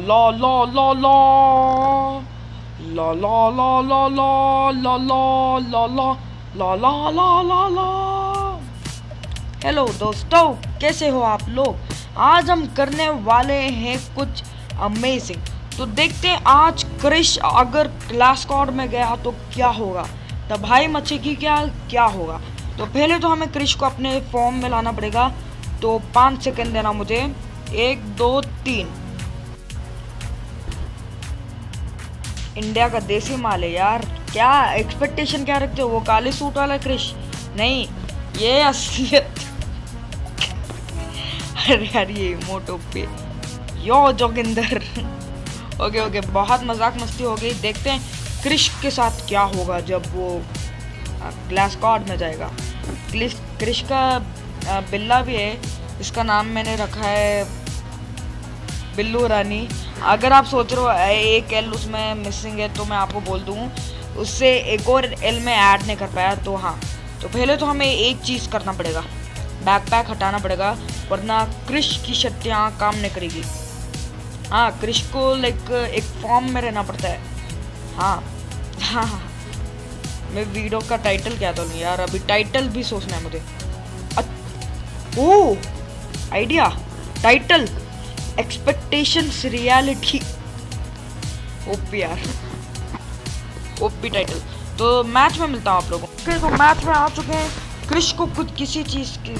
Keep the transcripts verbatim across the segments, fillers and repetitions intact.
ला ला ला ला ला ला ला ला ला ला ला ला ला ला ला ला ला। Hello दोस्तों, कैसे हो आप लोग। आज हम करने वाले हैं कुछ अमेजिंग। तो देखते हैं आज क्रिश अगर क्लास स्क्वाड में गया तो क्या होगा, तबाही मचेगी क्या क्या होगा। तो पहले तो हमें क्रिश को अपने फॉर्म में लाना पड़ेगा। तो पाँच सेकंड देना मुझे। एक दो तीन। इंडिया का देसी माल है यार। क्या एक्सपेक्टेशन क्या रखते हो, वो काले सूट वाला क्रिश? नहीं, ये असलियत। अरे यार ये मोटो पे यो जोगिंदर। ओके ओके, बहुत मजाक मस्ती हो गई। देखते हैं क्रिश के साथ क्या होगा जब वो क्लास स्क्वाड में जाएगा। क्रिश क्रिश का बिल्ला भी है, इसका नाम मैंने रखा है बिल्लू रानी। अगर आप सोच रहे हो एक एल उसमें मिसिंग है तो मैं आपको बोल दूँ, उससे एक और एल में ऐड नहीं कर पाया। तो हाँ, तो पहले तो हमें एक चीज़ करना पड़ेगा, बैकपैक हटाना पड़ेगा, वरना क्रिश की शक्तियाँ काम नहीं करेगी। हाँ, क्रिश को लाइक एक फॉर्म में रहना पड़ता है। हाँ हाँ हाँ, मैं वीडियो का टाइटल क्या डालूं यार, अभी टाइटल भी सोचना है मुझे। Oh idea, title expectations reality. OP यार, ओपी टाइटल। तो मैच में मिलता हूँ आप लोगों को। तो मैच में आ चुके हैं। क्रिश को कुछ किसी चीज़ की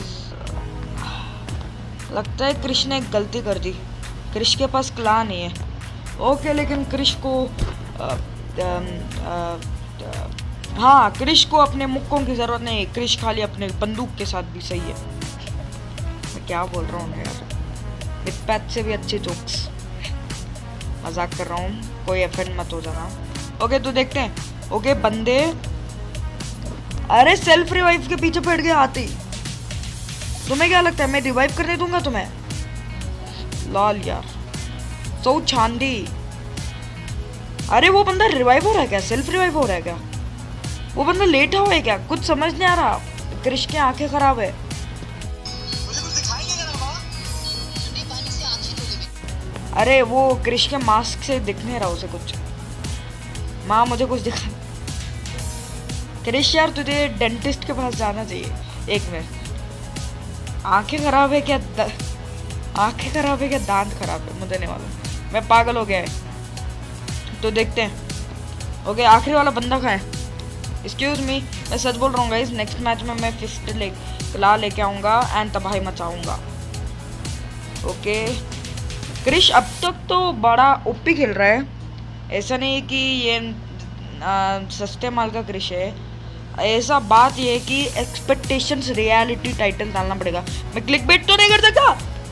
लगता है, क्रिश ने एक गलती कर दी। क्रिश के पास क्ला नहीं है। ओके, लेकिन क्रिश को आ, आ, आ, आ, हाँ, क्रिश को अपने मुक्कों की ज़रूरत नहीं है। क्रिश खाली अपने बंदूक के साथ भी सही है। मैं क्या बोल रहा हूँ यार, इस पैच से भी अच्छे जोक्स। मजाक कर रहा हूँ, कोई ऑफेंड मत हो जाना। ओके, तो देखते हैं। ओके बंदे, अरे सेल्फ रिवाइव के पीछे पड़ गए आते। तुम्हें क्या लगता है मैं रिवाइव करने दूंगा तुम्हें? लाल यार, सो चांदी। अरे वो बंदा रिवाइव हो रहा है क्या? सेल्फ रिवाइव हो रहा है क्या? वो बंदा लेटा हुआ है क्या? कुछ समझ नहीं आ रहा। क्रिश की आंखें खराब है। अरे वो क्रिश के मास्क से दिख नहीं रहा उसे कुछ। माँ मुझे कुछ दिखा। क्रिश यार, तुझे डेंटिस्ट के पास जाना चाहिए। एक मिनट, आंखें खराब है क्या? द... आंखें खराब है क्या दांत खराब है? मुझे नहीं मालूम, मैं पागल हो गया है। तो देखते हैं। ओके, आखिरी वाला बंदा कहाँ है? एक्सक्यूज मी, मैं सच बोल रहा हूँ गाइस, नेक्स्ट मैच में मैं फिफ्थ ले क्ला लेके आऊँगा एंड तबाही मचाऊँगा। ओके, क्रिश अब तक तो बड़ा ओपी खेल रहा है। ऐसा नहीं है कि ये आ, सस्ते माल का क्रिश है। ऐसा बात ये है कि एक्सपेक्टेशंस रियलिटी टाइटल डालना पड़ेगा। मैं क्लिक बेट तो नहीं कर सकता,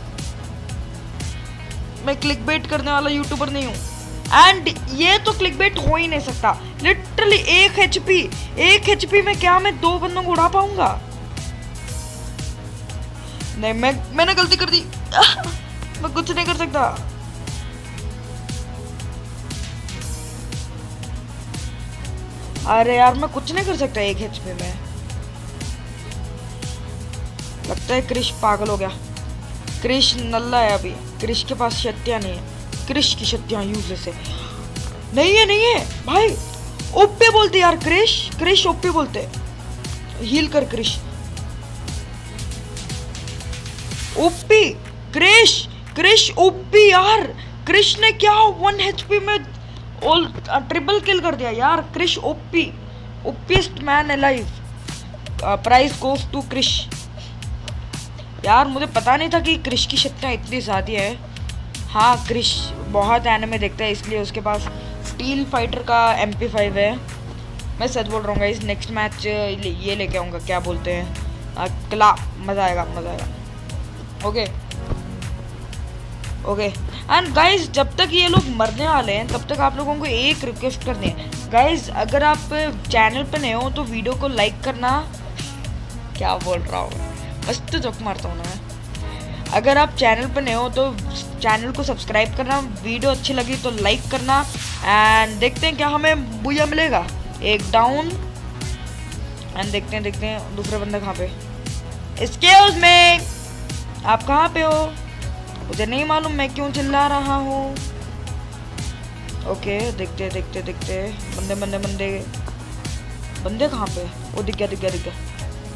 मैं क्लिक बेट करने वाला यूट्यूबर नहीं हूँ। एंड ये तो क्लिक बेट हो ही नहीं सकता। लिटरली एक एचपी, एक एचपी में क्या मैं दो बंदों को उड़ा पाऊंगा? नहीं, मैं मैंने गलती कर दी। मैं कुछ नहीं कर सकता। अरे यार, मैं कुछ नहीं कर सकता एक एचपी में। लगता है क्रिश पागल हो गया। क्रिश नल्ला है अभी। क्रिश के पास शक्तियां नहीं है। क्रिश की शक्तियां यूजलेस है। नहीं है, नहीं है भाई। ओपी बोलते यार क्रिश, क्रिश ओपी बोलते। हील कर क्रिश। ओपी क्रिश, क्रिश ओपी यार। क्रिश ने क्या वन एचपी में ऑल ट्रिपल किल कर दिया यार। Krish OP, OPest man alive. Prize goes to Krish. यार मुझे पता नहीं था कि क्रिश की शक्तियाँ इतनी ज़्यादा है। हाँ, क्रिश बहुत एनिमे देखता है, इसलिए उसके पास स्टील फाइटर का एम पी फाइव है। मैं सच बोल रहा हूँ इस नेक्स्ट मैच ये लेके आऊँगा, क्या बोलते हैं, क्ला। मज़ा आएगा, मज़ा आएगा। ओके ओके एंड गाइज, जब तक ये लोग मरने वाले हैं तब तक आप लोगों को एक रिक्वेस्ट करनी है। गाइज, अगर आप चैनल पे नए हो तो वीडियो को लाइक करना। क्या बोल रहा हूँ, मस्त जोक मारता हूँ ना मैं। अगर आप चैनल पे नए हो तो चैनल को सब्सक्राइब करना। वीडियो अच्छी लगी तो लाइक करना। एंड देखते हैं क्या हमें बुया मिलेगा। एक डाउन। एंड देखते हैं देखते हैं दूसरा बंदा कहाँ पे। एक्सक्यूज मी, आप कहाँ पे हो? मुझे नहीं मालूम मैं क्यों चिल्ला रहा हूँ। ओके देखते देखते देखते बंदे बंदे बंदे बंदे कहाँ पे? वो दिख गया दिख गया दिख गया।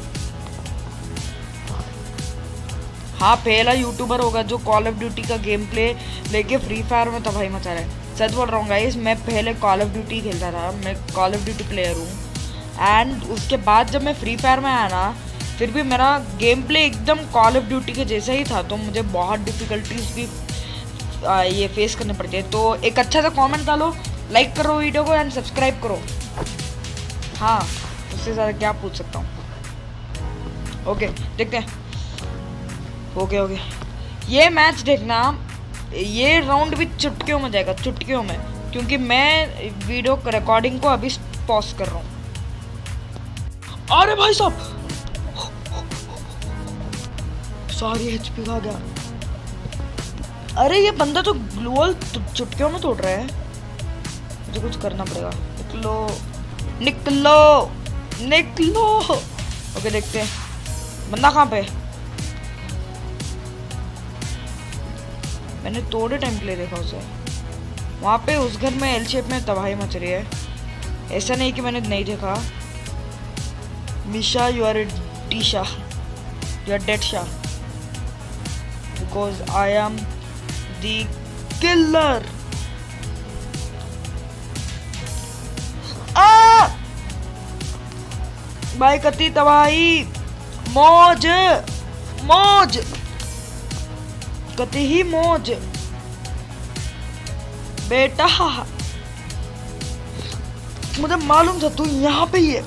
हाँ पहला यूट्यूबर होगा जो कॉल ऑफ ड्यूटी का गेम प्ले लेके फ्री फायर में तबाही मचा रहा है। सच बोल रहा हूँ गाइस, मैं पहले कॉल ऑफ ड्यूटी खेलता था, मैं कॉल ऑफ ड्यूटी प्लेयर हूँ। एंड उसके बाद जब मैं फ्री फायर में आया ना, फिर भी मेरा गेम प्ले एकदम कॉल ऑफ ड्यूटी के जैसा ही था, तो मुझे बहुत डिफ़िकल्टीज भी आ, ये फेस करने पड़ती है। तो एक अच्छा सा कमेंट डालो, लाइक करो वीडियो को एंड सब्सक्राइब करो। हाँ उससे ज़्यादा क्या पूछ सकता हूँ। ओके देखते हैं। ओके ओके ये मैच देखना, ये राउंड भी चुटकियों में जाएगा, चुटकियों में, क्योंकि मैं वीडियो रिकॉर्डिंग को अभी पॉज कर रहा हूँ। अरे भाई साहब सॉरी एचपी खा गया। अरे ये बंदा तो ग्लूअल चुटकियों में तोड़ रहा है, मुझे कुछ करना पड़ेगा। निकलो निकलो निकलो। ओके देखते हैं बंदा कहाँ पे। मैंने थोड़े टाइम के लिए देखा उसे, वहाँ पे उस घर में एल शेप में तबाही मच रही है। ऐसा नहीं कि मैंने नहीं देखा। मिशा you are the Shah, you are dead Shah, because I am the killer. आ भाई कती तबाही, मौज मौज कती ही मौज बेटा। मुझे मालूम था तू यहाँ पे ही है।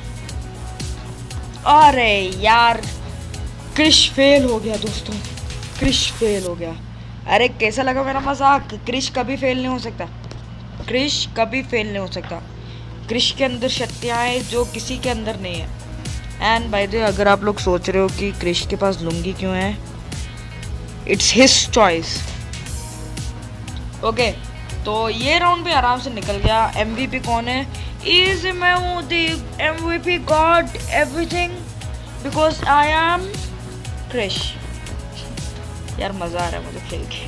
अरे यार क्रिश फेल हो गया दोस्तों, क्रिश फेल हो गया। अरे कैसा लगा मेरा मजाक? क्रिश कभी फेल नहीं हो सकता, क्रिश कभी फेल नहीं हो सकता। क्रिश के अंदर शक्तियाँ हैं जो किसी के अंदर नहीं है। एंड बाय द वे अगर आप लोग सोच रहे हो कि क्रिश के पास लुंगी क्यों है, इट्स हिज चॉइस। ओके तो ये राउंड भी आराम से निकल गया। एमवीपी कौन है? इज मैं हूँ the MVP god everything because I am Krish. यार मजा आ रहा है मुझे खेल के।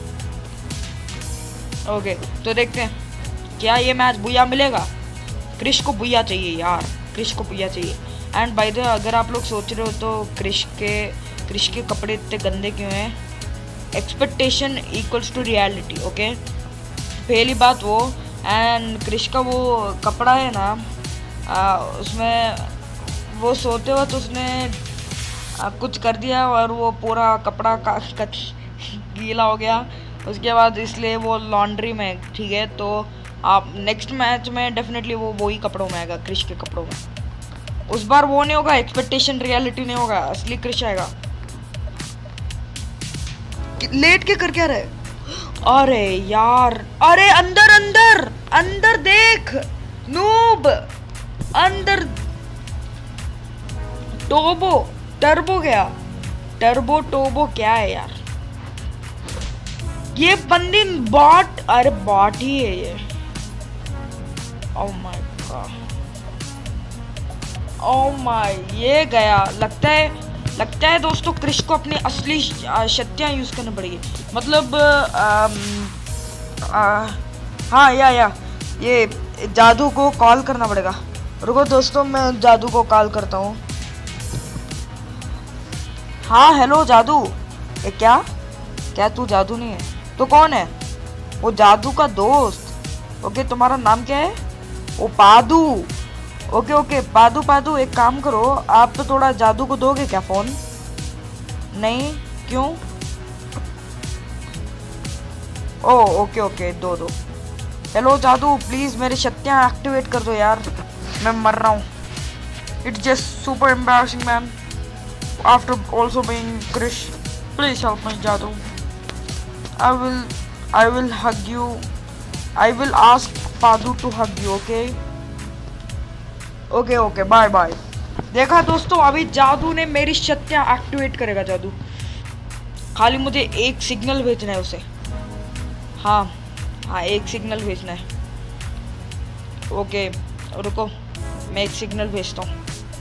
ओके तो देखते हैं क्या ये मैच बुया मिलेगा। क्रिश को बुया चाहिए यार, क्रिश को बुया चाहिए। एंड बाय द वे अगर आप लोग सोच रहे हो तो क्रिश के क्रिश के कपड़े इतने गंदे क्यों हैं? Expectation equals to reality. Okay पहली बात वो, एंड क्रिश का वो कपड़ा है ना, आ, उसमें वो सोते वक्त तो उसने आ, कुछ कर दिया और वो पूरा कपड़ा का गीला हो गया। उसके बाद इसलिए वो लॉन्ड्री में, ठीक है। तो आप नेक्स्ट मैच में डेफिनेटली वो वही कपड़ों में आएगा, क्रिश के कपड़ों में। उस बार वो नहीं होगा, एक्सपेक्टेशन रियलिटी नहीं होगा, असली क्रिश आएगा। लेट के कर क्या रहे? अरे यार, अरे अंदर अंदर अंदर देख नूब, अंदर टोबो टर्बो गया, टर्बो टोबो क्या है यार? ये बंदी बॉट, अरे बॉट ही है ये। Oh my god, oh my, ये गया। लगता है लगता है दोस्तों क्रिश को अपनी असली शक्तियाँ यूज़ करनी पड़ेगी। मतलब आ, आ, हाँ या या ये जादू को कॉल करना पड़ेगा। रुको दोस्तों मैं जादू को कॉल करता हूँ। हाँ हेलो जादू। ए क्या क्या तू जादू नहीं है तो कौन है? वो जादू का दोस्त। ओके तुम्हारा नाम क्या है? वो पादू। ओके ओके पादू पादू एक काम करो, आप तो थोड़ा जादू को दोगे क्या फ़ोन? नहीं क्यों? ओ ओके ओके दो दो। हेलो जादू प्लीज़ मेरी शक्तियाँ एक्टिवेट कर दो यार, मैं मर रहा हूँ। It's just super embarrassing man after also being Krish. Please help me Jadu. I will I will hug you, I will ask Padu to hug you. Okay okay okay bye bye. देखा दोस्तों अभी जादू ने मेरी शक्तियाँ एक्टिवेट करेगा जादू। खाली मुझे एक सिग्नल भेजना है उसे। हाँ हाँ एक सिग्नल भेजना है। ओके रुको मैं एक सिग्नल भेजता हूँ।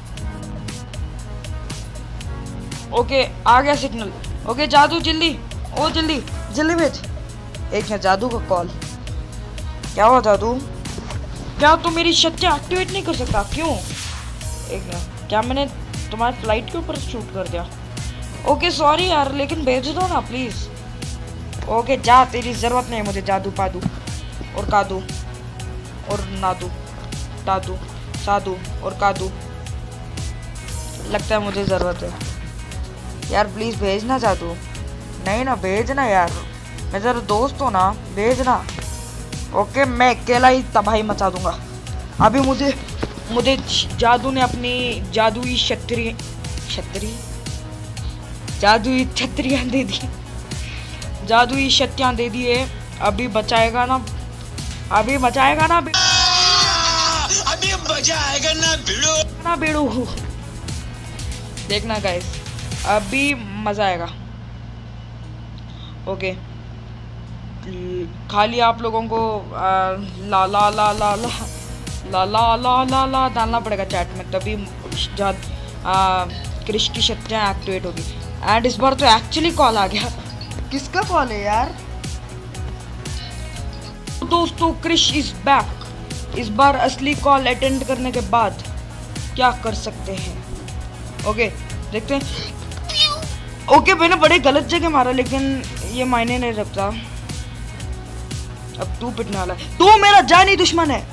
ओके आ गया सिग्नल। ओके जादू जल्दी, ओ जल्दी जल्दी भेज। एक है जादू का कॉल। क्या हुआ जादू? क्या तू मेरी शक्ति एक्टिवेट नहीं कर सकता? क्यों? एक मिनट, क्या मैंने तुम्हारे फ्लाइट के ऊपर शूट कर दिया? ओके सॉरी यार, लेकिन भेज दो ना प्लीज। ओके जा, तेरी जरूरत नहीं है मुझे जादू पादू और कादू और नादू दादू साधु और कादू। लगता है मुझे जरूरत है यार, प्लीज भेजना जादू। नहीं ना, भेजना यार, मैं जरा दोस्त हो ना, भेजना। ओके मैं अकेला ही तबाही मचा दूंगा। अभी मुझे मुझे जादू ने अपनी जादुई छतरी छतरी जादुई छतरियाँ दे दी, जादुई शक्तियाँ दे दी है। अभी बचाएगा ना, अभी बचाएगा ना, अभी मजा आएगा ना भिड़ो ना भिड़ो। देखना गाइस, अभी मजा आएगा। ओके खाली आप लोगों को आ, ला ला ला ला ला ला ला ला ला ला डालना पड़ेगा चैट में, तभी क्रिश की शक्तियाँ एक्टिवेट होगी। एंड इस बार तो एक्चुअली कॉल आ गया। किसका कॉल है यार? दोस्तों क्रिश इज बैक। इस बार असली कॉल अटेंड करने के बाद क्या कर सकते हैं? ओके देखते हैं। ओके मैंने बड़े गलत जगह मारा, लेकिन ये मायने नहीं रखता। अब तू पिटने वाला है, तू मेरा जानी दुश्मन है।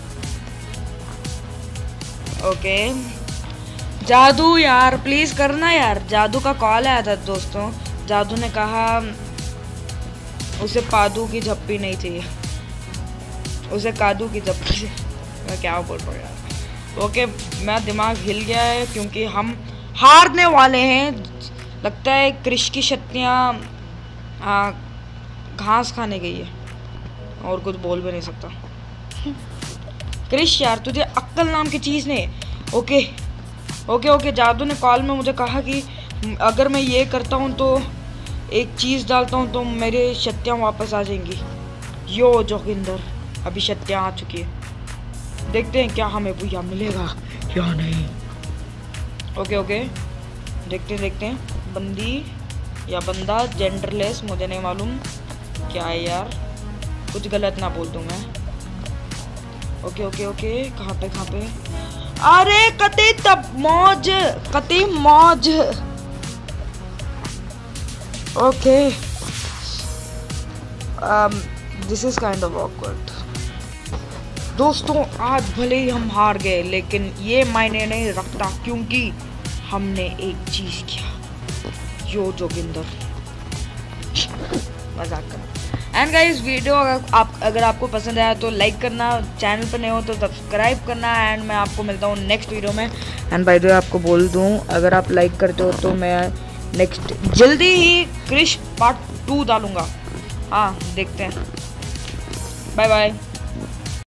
ओके जादू यार प्लीज करना यार, जादू का कॉल आया था दोस्तों। जादू ने कहा उसे पादू की झप्पी नहीं चाहिए, उसे कादू की झप्पी चाहिए। मैं क्या बोल रहा हूँ यार। ओके मेरा दिमाग हिल गया है क्योंकि हम हारने वाले हैं। लगता है क्रिश की शक्तियाँ घास खाने गई है और कुछ बोल भी नहीं सकता। क्रिश यार तुझे अक्ल नाम की चीज़ नहीं। ओके ओके ओके जादू ने कॉल में मुझे कहा कि अगर मैं ये करता हूँ तो एक चीज़ डालता हूँ तो मेरे शक्तियाँ वापस आ जाएंगी। यो जोगिंदर अभी शक्तियाँ आ चुकी है, देखते हैं क्या हमें भैया मिलेगा या नहीं। ओके ओके देखते हैं देखते हैं। बंदी या बंदा, जेंडरलेस, मुझे नहीं मालूम क्या है यार, कुछ गलत ना बोल दूँ मैं। ओके ओके ओके कहाँ पे कहाँ पे? अरे कती तब मौज, कती मौज। Okay this is kind of awkward. दोस्तों आज भले ही हम हार गए, लेकिन ये मायने नहीं रखता क्योंकि हमने एक चीज किया। यो जोगिंदर मजाक करना। एंड गाइस वीडियो अगर आप अगर आपको पसंद आया तो लाइक करना, चैनल पर नए हो तो सब्सक्राइब करना। एंड मैं आपको मिलता हूँ नेक्स्ट वीडियो में। एंड बाय द वे आपको बोल दूँ, अगर आप लाइक करते हो तो मैं नेक्स्ट जल्दी ही क्रिश पार्ट टू डालूंगा। हाँ देखते हैं, बाय बाय।